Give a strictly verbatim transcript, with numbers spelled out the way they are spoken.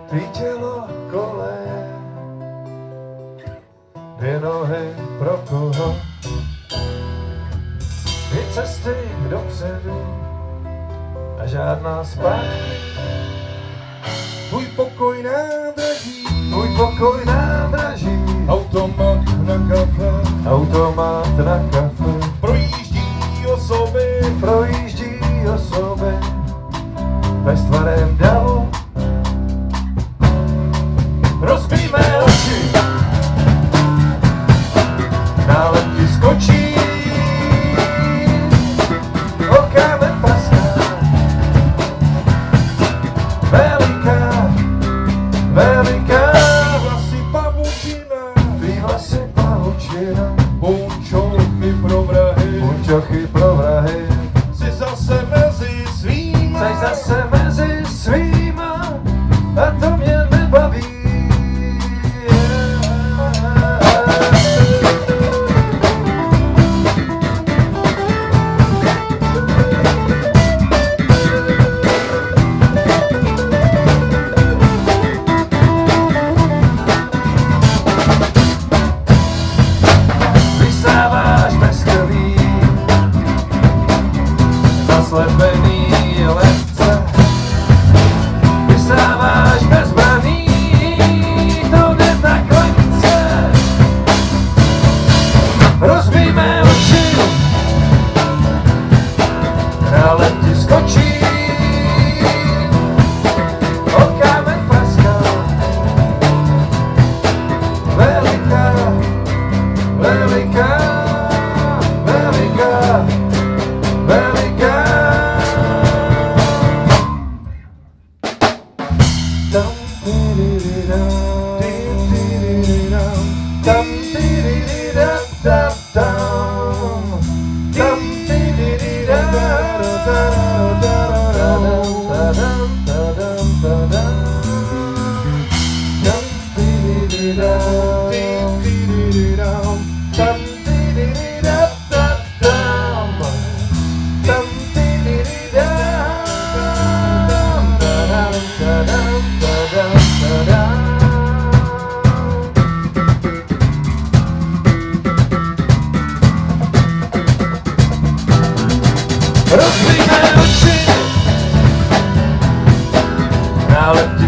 tvý tělo koleje, dvě nohy pro koho, dvě cesty dopředu a žádná zpátky. Tvůj pokoj nádraží, tvůj pokoj nádraží, automat na kafe, automat na kafe, projíždí osoby, projíždí osoby, bez tvarem davu, rozbijme oči, nálet ti skočí, o kámen paská, veliká, veliká, vlasy pavučina, tvý vlasy pavučina, punčochy pro vrahy, punčochy pro vrahy, jsi zase mezi svýma, jsi zase mezi svýma, a to mě nebaví. Vysáváš bez krví, zaslepený lehce, vysáváš bezbraný, to jde tak lehce. Rozbijme oči, nálet ti skočí, o kámen praská, veliká, veliká, veliká, veliká. Dum dee-dee-dee-dum, dee-dee-dee-dum, dum dee-dee-dee-dum, dum rozbijme oči, nálet